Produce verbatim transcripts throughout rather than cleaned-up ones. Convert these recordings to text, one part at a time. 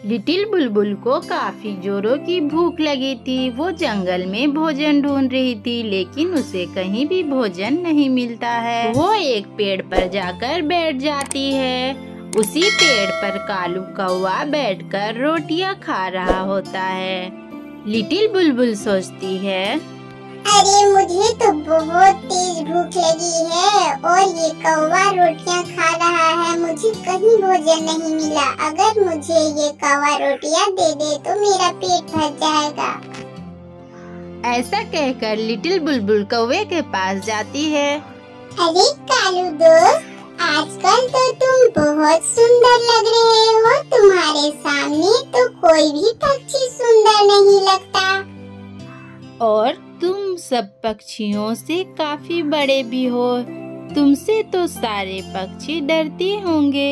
Little बुलबुल को काफी जोरों की भूख लगी थी। वो जंगल में भोजन ढूंढ रही थी, लेकिन उसे कहीं भी भोजन नहीं मिलता है। वो एक पेड़ पर जाकर बैठ जाती है। उसी पेड़ पर कालू कौवा बैठकर रोटियां खा रहा होता है। लिटिल बुलबुल सोचती है, अरे मुझे तो बहुत तेज भूख लगी है और ये कौवा रोटियां खा रहा है। मुझे कहीं भोजन नहीं मिला। अगर मुझे ये कौवा रोटियां दे दे तो मेरा पेट भर जाएगा। ऐसा कहकर लिटिल बुलबुल कौवे के पास जाती है। अरे कालू दोस्त, आजकल तो तुम बहुत सुंदर लग रहे हो। तुम्हारे सामने तो कोई भी पक्षी सुंदर नहीं लगता। और तुम सब पक्षियों से काफी बड़े भी हो। तुमसे तो सारे पक्षी डरते होंगे।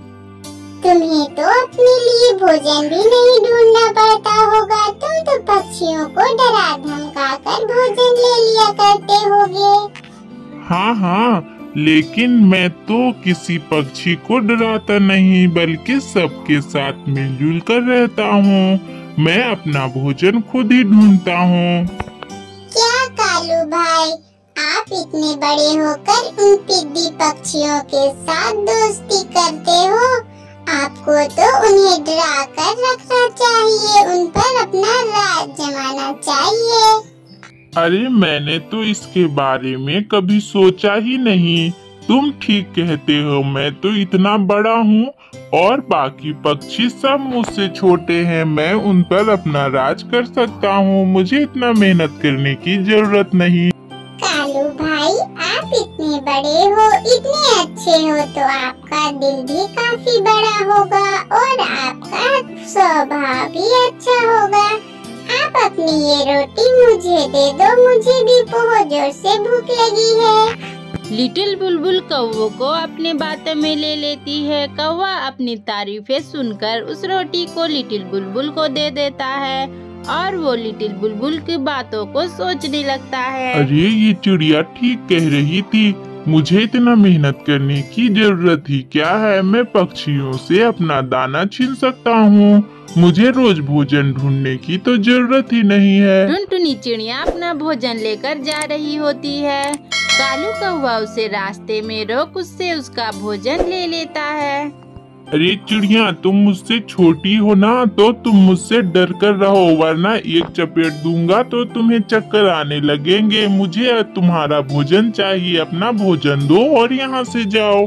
तुम्हें तो अपने लिए भोजन भी नहीं ढूंढना पड़ता होगा। तुम तो पक्षियों को डरा धमका कर भोजन ले लिया करते होगे। हाँ हाँ, लेकिन मैं तो किसी पक्षी को डराता नहीं, बल्कि सबके साथ मिलजुल कर रहता हूँ। मैं अपना भोजन खुद ही ढूंढता हूँ। क्या कालू भाई, आप इतने बड़े होकर उन पिद्दी पक्षियों के साथ दोस्ती करते हो? आपको तो उन्हें डरा कर रखना चाहिए, उन पर अपना राज जमाना चाहिए। अरे मैंने तो इसके बारे में कभी सोचा ही नहीं। तुम ठीक कहते हो, मैं तो इतना बड़ा हूँ और बाकी पक्षी सब मुझसे छोटे हैं। मैं उन पर अपना राज कर सकता हूँ। मुझे इतना मेहनत करने की जरूरत नहीं। कालू भाई, आप इतने बड़े हो, इतने अच्छे हो, तो आपका दिल भी काफी बड़ा होगा और आपका स्वभाव भी अच्छा होगा। आप अपनी ये रोटी मुझे दे दो, मुझे भी बहुत जोर से भूख लगी है। लिटिल बुलबुल कौवे को अपने बातों में ले लेती है। कौवा अपनी तारीफें सुनकर उस रोटी को लिटिल बुलबुल को दे देता है और वो लिटिल बुलबुल की बातों को सोचने लगता है। अरे ये चिड़िया ठीक कह रही थी। मुझे इतना मेहनत करने की जरूरत ही क्या है। मैं पक्षियों से अपना दाना छीन सकता हूँ। मुझे रोज भोजन ढूंढने की तो जरूरत ही नहीं है। टुनटुनी चिड़िया अपना भोजन लेकर जा रही होती है। कालू कौवा उसे रास्ते में रोक उससे उसका भोजन ले लेता है। अरे चिड़िया, तुम मुझसे छोटी हो ना, तो तुम मुझसे डर कर रहो, वरना एक चपेट दूंगा तो तुम्हें चक्कर आने लगेंगे। मुझे तुम्हारा भोजन चाहिए। अपना भोजन दो और यहाँ से जाओ।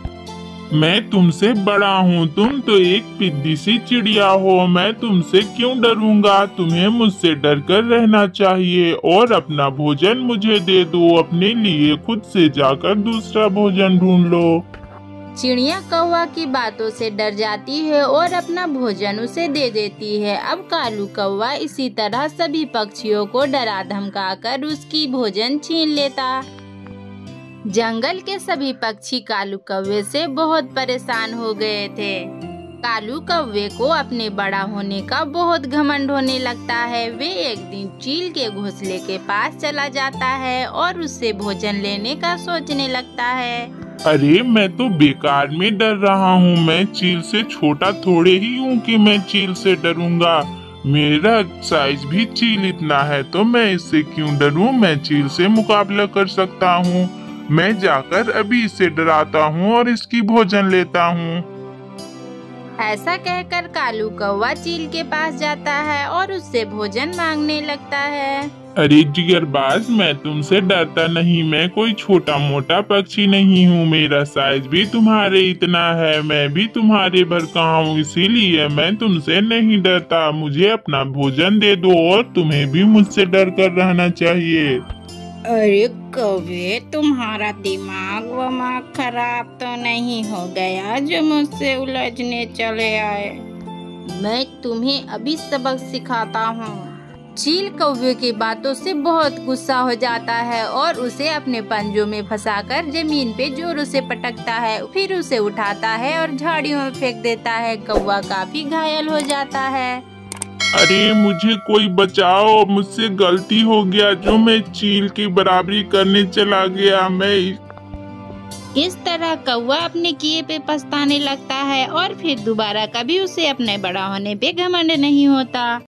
मैं तुमसे बड़ा हूँ, तुम तो एक पिद्दी सी चिड़िया हो। मैं तुमसे क्यों डरूंगा? तुम्हें मुझसे डर कर रहना चाहिए और अपना भोजन मुझे दे दो। अपने लिए खुद से जाकर दूसरा भोजन ढूंढ लो। चिड़िया कौवा की बातों से डर जाती है और अपना भोजन उसे दे देती है। अब कालू कौवा इसी तरह सभी पक्षियों को डरा धमका कर उसकी भोजन छीन लेता। जंगल के सभी पक्षी कालू कौवे से बहुत परेशान हो गए थे। कालू कौवे को अपने बड़ा होने का बहुत घमंड होने लगता है। वे एक दिन चील के घोंसले के पास चला जाता है और उससे भोजन लेने का सोचने लगता है। अरे मैं तो बेकार में डर रहा हूँ। मैं चील से छोटा थोड़े ही हूँ कि मैं चील से डरूंगा। मेरा साइज भी चील इतना है, तो मैं इससे क्यों डरूं? मैं चील से मुकाबला कर सकता हूँ। मैं जाकर अभी इसे डराता हूँ और इसकी भोजन लेता हूँ। ऐसा कहकर कालू कौवा चील के पास जाता है और उससे भोजन मांगने लगता है। अरे जिगरबाज, मैं तुमसे डरता नहीं। मैं कोई छोटा मोटा पक्षी नहीं हूँ। मेरा साइज भी तुम्हारे इतना है। मैं भी तुम्हारे भर का हूँ, इसीलिए मैं तुमसे नहीं डरता। मुझे अपना भोजन दे दो और तुम्हें भी मुझसे डर कर रहना चाहिए। अरे कौवे, तुम्हारा दिमाग वमाग खराब तो नहीं हो गया जो मुझसे उलझने चले आए? मैं तुम्हें अभी सबक सिखाता हूँ। चील कौवे की बातों से बहुत गुस्सा हो जाता है और उसे अपने पंजों में फंसाकर जमीन पे जोरों से पटकता है। फिर उसे उठाता है और झाड़ियों में फेंक देता है। कौवा काफी घायल हो जाता है। अरे मुझे कोई बचाओ, मुझसे गलती हो गया जो मैं चील की बराबरी करने चला गया। मैं इस तरह कौवा अपने किए पे पछताने लगता है और फिर दोबारा कभी उसे अपने बड़ा होने पे घमंड नहीं होता।